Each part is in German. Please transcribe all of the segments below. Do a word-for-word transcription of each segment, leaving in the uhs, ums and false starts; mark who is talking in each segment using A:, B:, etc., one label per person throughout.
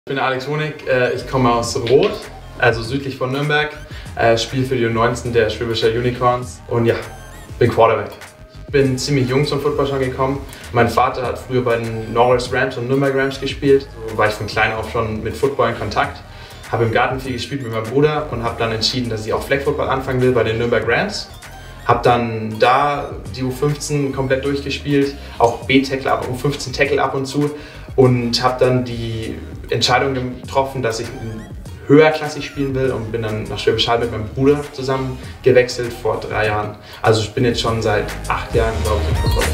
A: Ich bin Alex Honig, ich komme aus Roth, also südlich von Nürnberg, spiele für die U neunzehn der Schwäbischer Unicorns und ja, bin Quarterback. Ich bin ziemlich jung zum Football schon gekommen. Mein Vater hat früher bei den Norris Rams und Nürnberg Rams gespielt. So war ich von klein auf schon mit Football in Kontakt. Habe im Garten viel gespielt mit meinem Bruder und habe dann entschieden, dass ich auch Flag Football anfangen will bei den Nürnberg Rams. Habe dann da die U fünfzehn komplett durchgespielt, auch B-Tackle, U fünfzehn Tackle ab und zu und habe dann die Entscheidung getroffen, dass ich höherklassig spielen will und bin dann nach Schwäbisch Hall mit meinem Bruder zusammen gewechselt vor drei Jahren. Also ich bin jetzt schon seit acht Jahren, glaube ich, im Football.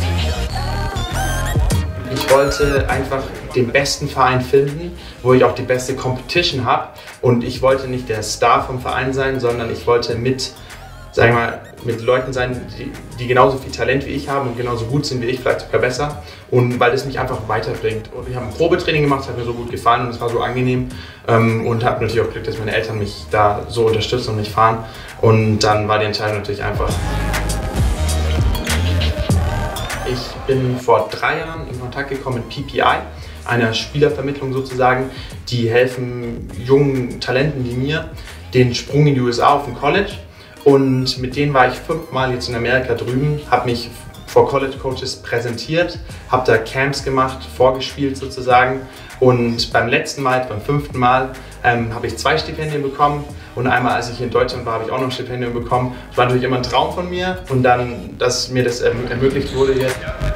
A: Ich wollte einfach den besten Verein finden, wo ich auch die beste Competition habe und ich wollte nicht der Star vom Verein sein, sondern ich wollte mit Sagen wir mal, mit Leuten sein, die, die genauso viel Talent wie ich haben und genauso gut sind wie ich, vielleicht sogar besser. Und weil das mich einfach weiterbringt. Und ich habe ein Probetraining gemacht, das hat mir so gut gefallen und es war so angenehm. Ähm, und habe natürlich auch Glück, dass meine Eltern mich da so unterstützen und mich fahren. Und dann war die Entscheidung natürlich einfach. Ich bin vor drei Jahren in Kontakt gekommen mit P P I, einer Spielervermittlung sozusagen. Die helfen jungen Talenten wie mir den Sprung in die U S A auf ein College. Und mit denen war ich fünfmal jetzt in Amerika drüben, habe mich vor College Coaches präsentiert, habe da Camps gemacht, vorgespielt sozusagen. Und beim letzten Mal, beim fünften Mal, ähm, habe ich zwei Stipendien bekommen. Und einmal, als ich in Deutschland war, habe ich auch noch ein Stipendium bekommen. Das war natürlich immer ein Traum von mir. Und dann, dass mir das erm ermöglicht wurde hier.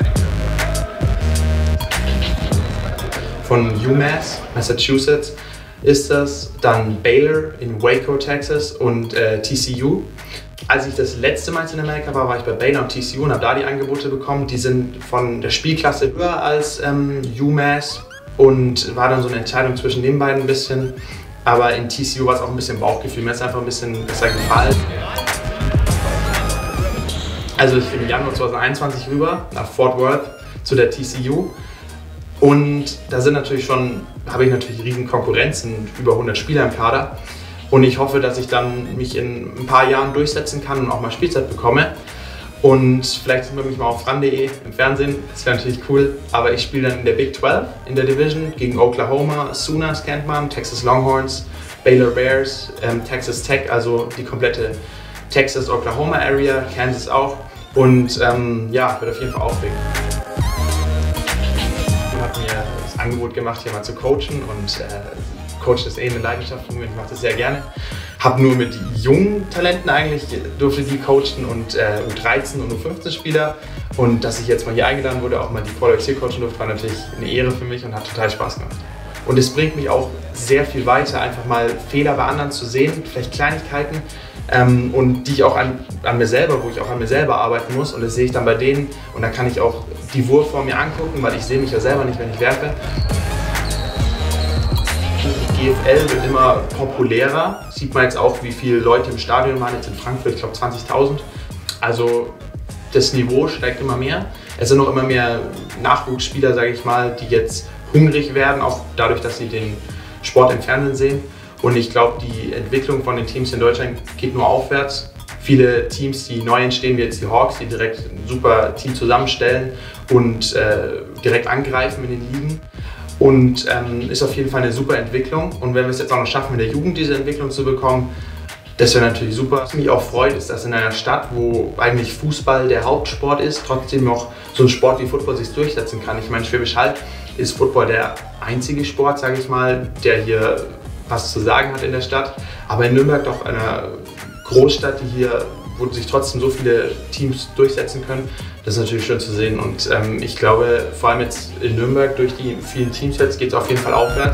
A: Von UMass, Massachusetts, ist das, dann Baylor in Waco, Texas und äh, T C U. Als ich das letzte Mal in Amerika war, war ich bei Baylor und T C U und habe da die Angebote bekommen. Die sind von der Spielklasse höher als ähm, UMass und war dann so eine Entscheidung zwischen den beiden ein bisschen. Aber in T C U war es auch ein bisschen Bauchgefühl, mir ist einfach ein bisschen besser gefallen. Also ich bin im Januar zweitausendeinundzwanzig rüber nach Fort Worth zu der T C U. Und da sind natürlich schon, habe ich natürlich riesen Konkurrenzen, über hundert Spieler im Kader. Und ich hoffe, dass ich dann mich in ein paar Jahren durchsetzen kann und auch mal Spielzeit bekomme. Und vielleicht sieht man mich mal auf ran punkt de im Fernsehen, das wäre natürlich cool. Aber ich spiele dann in der Big zwölf, in der Division, gegen Oklahoma, Sooners kennt man, Texas Longhorns, Baylor Bears, ähm, Texas Tech, also die komplette Texas-Oklahoma-Area, Kansas auch. Und ähm, ja, wird auf jeden Fall aufregend. Hat mir das Angebot gemacht, hier mal zu coachen und äh, Coach ist eh eine Leidenschaft von mir, ich mache das sehr gerne. Habe nur mit jungen Talenten eigentlich, durfte die coachen und äh, U dreizehn und U fünfzehn Spieler und dass ich jetzt mal hier eingeladen wurde, auch mal die Quarterbacks hier coachen durfte, war natürlich eine Ehre für mich und hat total Spaß gemacht. Und es bringt mich auch sehr viel weiter, einfach mal Fehler bei anderen zu sehen, vielleicht Kleinigkeiten ähm, und die ich auch an, an mir selber, wo ich auch an mir selber arbeiten muss und das sehe ich dann bei denen und dann kann ich auch die Wurf vor mir angucken, weil ich sehe mich ja selber nicht, wenn ich werfe. Die G F L wird immer populärer, sieht man jetzt auch, wie viele Leute im Stadion waren, jetzt in Frankfurt, ich glaube zwanzigtausend. Also das Niveau steigt immer mehr. Es sind auch immer mehr Nachwuchsspieler, sage ich mal, die jetzt hungrig werden, auch dadurch, dass sie den Sport im Fernsehen sehen. Und ich glaube, die Entwicklung von den Teams in Deutschland geht nur aufwärts. Viele Teams, die neu entstehen, wie jetzt die Hawks, die direkt ein super Team zusammenstellen und äh, direkt angreifen in den Ligen. Und ähm, ist auf jeden Fall eine super Entwicklung. Und wenn wir es jetzt auch noch schaffen, in der Jugend diese Entwicklung zu bekommen, das wäre natürlich super. Was mich auch freut, ist, dass in einer Stadt, wo eigentlich Fußball der Hauptsport ist, trotzdem noch so ein Sport wie Football sich durchsetzen kann. Ich meine, Schwäbisch Hall ist Football der einzige Sport, sage ich mal, der hier was zu sagen hat in der Stadt. Aber in Nürnberg doch einer Großstadt, die hier, wo sich trotzdem so viele Teams durchsetzen können, das ist natürlich schön zu sehen. Und ähm, ich glaube, vor allem jetzt in Nürnberg durch die vielen Teams jetzt geht es auf jeden Fall aufwärts.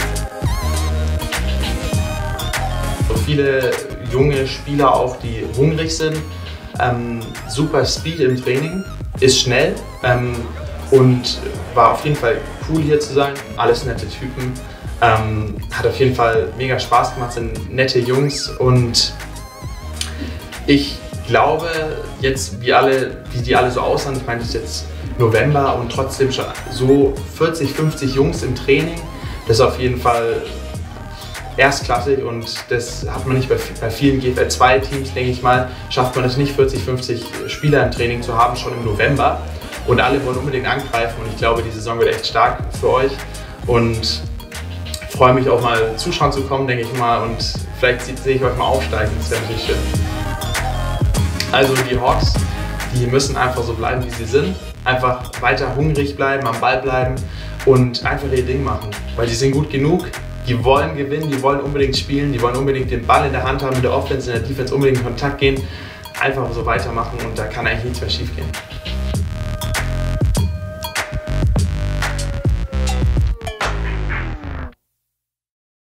A: So viele junge Spieler auch, die hungrig sind, ähm, super Speed im Training, ist schnell ähm, und war auf jeden Fall cool hier zu sein. Alles nette Typen, ähm, hat auf jeden Fall mega Spaß gemacht, sind nette Jungs und ich glaube, jetzt wie, alle, wie die alle so aussahen, ich meine, es ist jetzt November und trotzdem schon so vierzig, fünfzig Jungs im Training, das ist auf jeden Fall erstklassig und das hat man nicht bei, bei vielen G F L zwei Teams, denke ich mal, schafft man es nicht, vierzig, fünfzig Spieler im Training zu haben, schon im November und alle wollen unbedingt angreifen und ich glaube, die Saison wird echt stark für euch und freue mich auch mal zuschauen zu kommen, denke ich mal, und vielleicht sehe ich euch mal aufsteigen, das wäre natürlich schön. Also die Hawks, die müssen einfach so bleiben, wie sie sind, einfach weiter hungrig bleiben, am Ball bleiben und einfach ihr Ding machen, weil die sind gut genug, die wollen gewinnen, die wollen unbedingt spielen, die wollen unbedingt den Ball in der Hand haben, in der Offense, in der Defense unbedingt in Kontakt gehen, einfach so weitermachen und da kann eigentlich nichts mehr schief gehen.